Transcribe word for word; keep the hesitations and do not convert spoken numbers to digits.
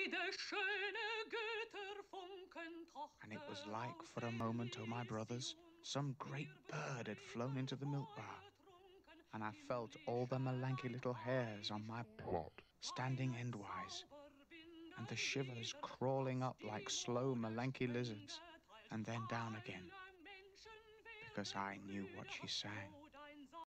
And it was like, for a moment, oh my brothers, some great bird had flown into the milk bar, and I felt all the melanky little hairs on my plot standing endwise, and the shivers crawling up like slow melanky lizards, and then down again, because I knew what she sang.